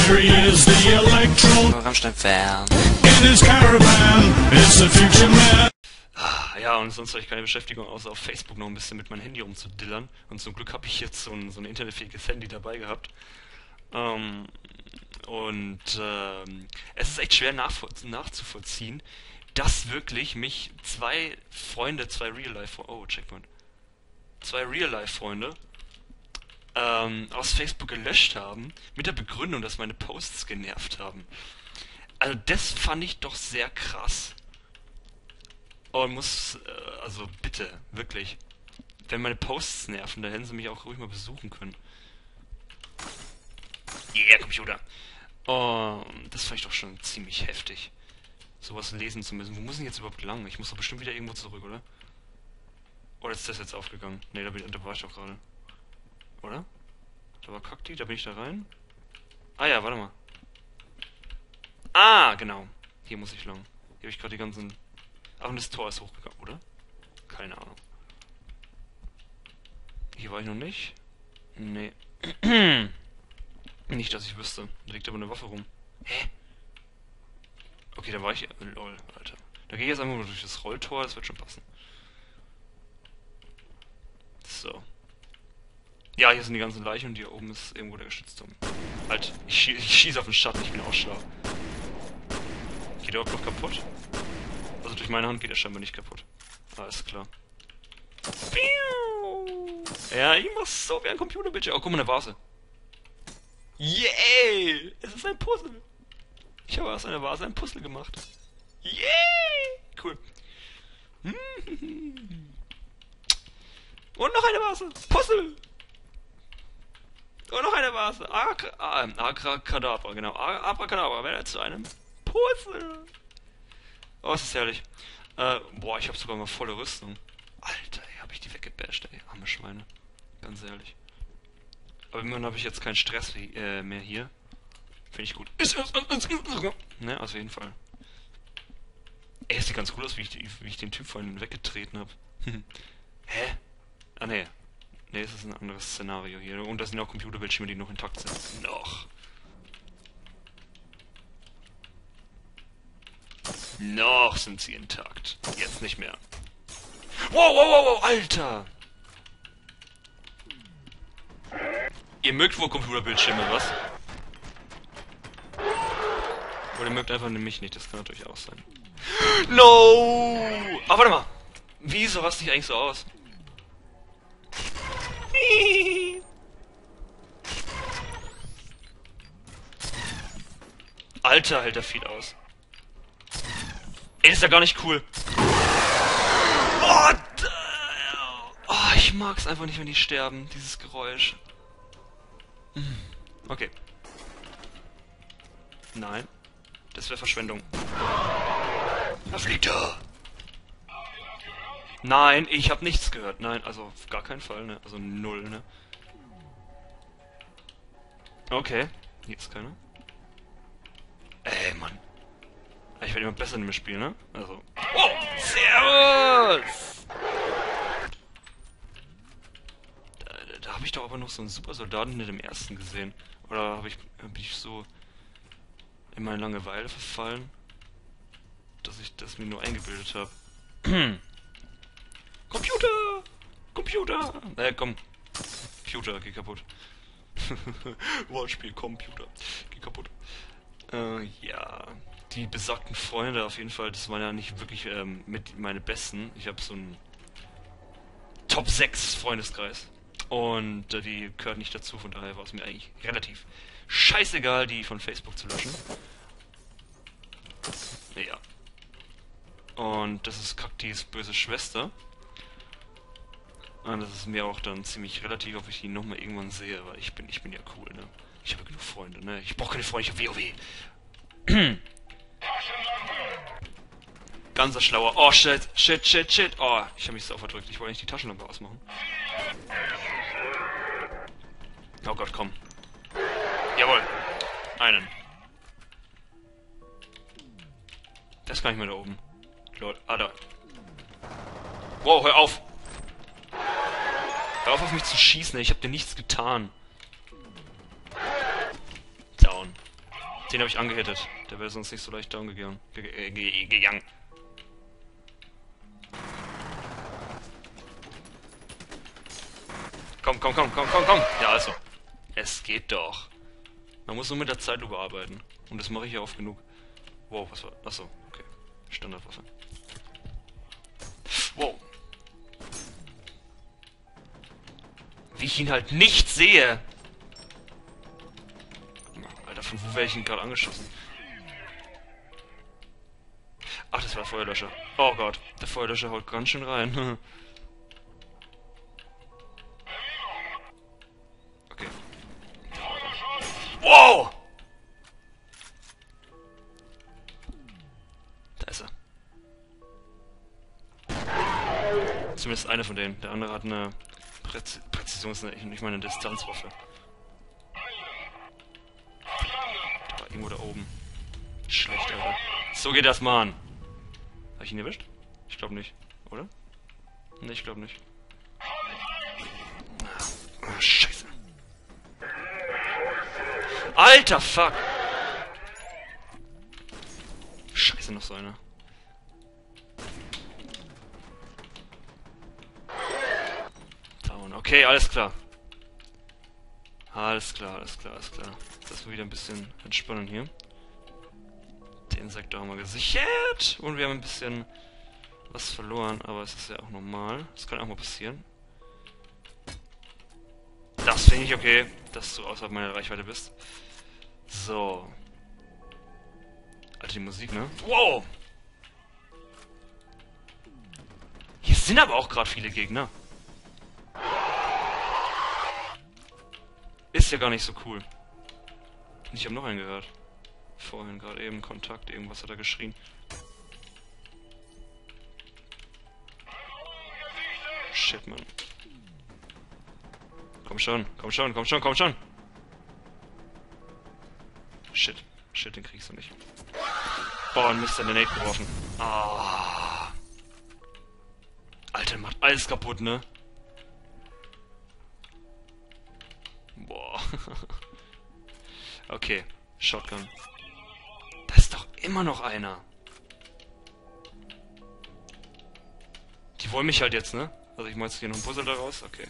Country is the electron Rammstein-Fan. in his caravan. It's the future man. Ja, und sonst habe ich keine Beschäftigung, außer auf Facebook noch ein bisschen mit meinem Handy rumzudillern. Und zum Glück habe ich jetzt so ein internetfähiges Handy dabei gehabt. Es ist echt schwer nachzuvollziehen, dass wirklich mich zwei Real-Life-Freunde aus Facebook gelöscht haben, mit der Begründung, dass meine Posts genervt haben. Also das fand ich doch sehr krass. Und also bitte, wirklich. Wenn meine Posts nerven, dann hätten sie mich auch ruhig mal besuchen können. Yeah, Computer. Das fand ich doch schon ziemlich heftig. Sowas lesen zu müssen. Wo muss ich jetzt überhaupt lang? Ich muss doch bestimmt wieder irgendwo zurück, oder? Oder ist das jetzt aufgegangen? Ne, da war ich doch gerade. Oder? Da war Cocktail, da bin ich da rein. Ah ja, warte mal. Ah, genau. Hier muss ich lang. Hier habe ich gerade die ganzen... Ach, und das Tor ist hochgegangen, oder? Keine Ahnung. Hier war ich noch nicht. Nee. Nicht, dass ich wüsste. Da liegt aber eine Waffe rum. Hä? Okay, da war ich... Lol, Alter. Da gehe ich jetzt einfach mal durch das Rolltor, das wird schon passen. So. Ja, hier sind die ganzen Leichen und hier oben ist irgendwo der Geschützturm. Halt, ich schieße auf den Schatten, ich bin auch schlau. Geht der überhaupt noch kaputt? Also durch meine Hand geht er scheinbar nicht kaputt. Alles klar. Ja, ich mach's so wie ein Computerbildschirm. Oh, guck mal, eine Vase. Yay! Es ist ein Puzzle. Ich habe aus einer Vase ein Puzzle gemacht. Yay! Cool. Und noch eine Vase. Puzzle! Und noch eine Vase. Abracadabra, genau. Abracadabra wäre zu einem Puzzle. Oh, es ist herrlich. Boah, ich habe sogar mal volle Rüstung. Alter, ey, hab ich die weggebasht, ey. Arme Schweine. Ganz ehrlich. Aber immerhin habe ich jetzt keinen Stress mehr hier. Finde ich gut. Ne, auf jeden Fall. Ey, es sieht ganz cool aus, wie ich den Typ vorhin weggetreten habe. Hä? Ah, ne. Ne, es ist ein anderes Szenario hier. Und da sind auch Computerbildschirme, die noch intakt sind. Noch. Noch sind sie intakt. Jetzt nicht mehr. Wow, wow, wow, wow, Alter! Ihr mögt wohl Computerbildschirme, was? Oder ihr mögt einfach mich nicht, das kann natürlich auch sein. No! Ah, warte mal! Wieso raste ich eigentlich so aus? Alter, hält der viel aus. Ey, das ist ja gar nicht cool. Oh, ich mag's einfach nicht, wenn die sterben, dieses Geräusch. Okay. Nein. Das wäre Verschwendung. Da fliegt er! Nein, ich habe nichts gehört. Nein, also auf gar keinen Fall, ne? Also null, ne? Okay. Hier ist keiner. Ey, Mann. Ich werde immer besser in dem Spiel, ne? Also... Oh! Servus! Da habe ich doch aber noch so einen Supersoldaten mit dem ersten gesehen. Oder hab ich so in meine Langeweile verfallen, dass ich das mir nur eingebildet habe. Computer! Computer! Komm. Computer, geh kaputt. Wortspiel, Computer. Geh kaputt. Ja. Die besagten Freunde auf jeden Fall, das waren ja nicht wirklich mit meine besten. Ich habe so einen Top 6 Freundeskreis. Und die gehört nicht dazu, von daher war es mir eigentlich relativ scheißegal, die von Facebook zu löschen. Ja. Und das ist Kaktis böse Schwester. Und das ist mir auch dann ziemlich relativ, ob ich die nochmal irgendwann sehe, weil ich bin ja cool, ne? Ich habe genug Freunde, ne? Ich brauche keine Freunde, ich habe WoW. Ganzer Schlauer. Oh, shit. Oh, ich habe mich so verdrückt. Ich wollte nicht die Taschenlampe ausmachen. Oh Gott, komm. Jawohl. Einen. Das ist gar nicht mehr da oben. Lord. Ah, da. Wow, hör auf. Hör auf mich zu schießen, ey. Ich hab dir nichts getan. Down. Den habe ich angehittet. Der wäre sonst nicht so leicht down gegangen. Komm, komm, komm, komm, komm, komm. Ja, also. Es geht doch. Man muss nur mit der Zeitlupe arbeiten. Und das mache ich ja oft genug. Wow, was war... Achso, okay. Standardwaffe. Wow. Wie ich ihn halt nicht sehe. Alter, von wo wäre ich ihn gerade angeschossen? Ach, das war der Feuerlöscher. Oh Gott, der Feuerlöscher haut ganz schön rein. Okay. Wow! Da ist er. Zumindest einer von denen. Der andere hat eine ich meine Distanzwaffe. Der war irgendwo da oben. Schlecht, Alter. So geht das mal an. Habe ich ihn erwischt? Ich glaube nicht, oder? Ne, ich glaube nicht. Ah, Scheiße. Alter, fuck! Scheiße, noch so einer. Down. Okay, alles klar. Alles klar, alles klar, alles klar. Das wird wieder ein bisschen entspannen hier. Den Sektor haben wir gesichert. Und wir haben ein bisschen was verloren, aber es ist ja auch normal. Das kann auch mal passieren. Das finde ich okay, dass du außerhalb meiner Reichweite bist. So. Alter, die Musik, ne? Wow! Hier sind aber auch gerade viele Gegner. Ist ja gar nicht so cool. Ich habe noch einen gehört. Vorhin gerade eben Kontakt, irgendwas hat er geschrien. Shit, Mann. Komm schon, komm schon, komm schon, komm schon! Shit, shit, den kriegst du nicht. Boah, ein Mist, der Nate geworfen. Ah. Alter, macht alles kaputt, ne? Boah. Okay, Shotgun. Da ist doch immer noch einer. Die wollen mich halt jetzt, ne? Also ich mach jetzt hier noch ein Puzzle daraus. Okay.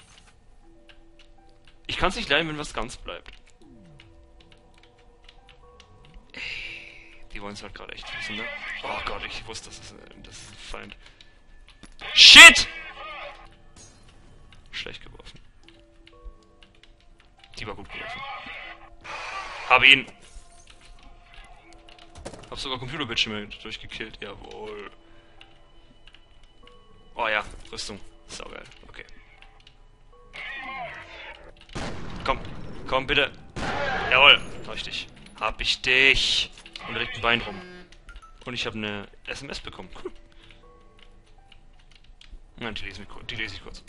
Ich kann's nicht leiden, wenn was ganz bleibt. Ey, die wollen es halt gerade echt wissen, ne? Oh Gott, ich wusste, das ist ein Feind. Shit! Schlecht geworfen. Die war gut geworfen. Hab ihn! Hab sogar Computerbildschirme durchgekillt, jawohl. Oh ja, Rüstung. Saugeil, okay. Komm, komm bitte. Jawohl, richtig. Hab ich dich. Und direkt ein Bein rum. Und ich habe eine SMS bekommen. Nein, die lese ich kurz.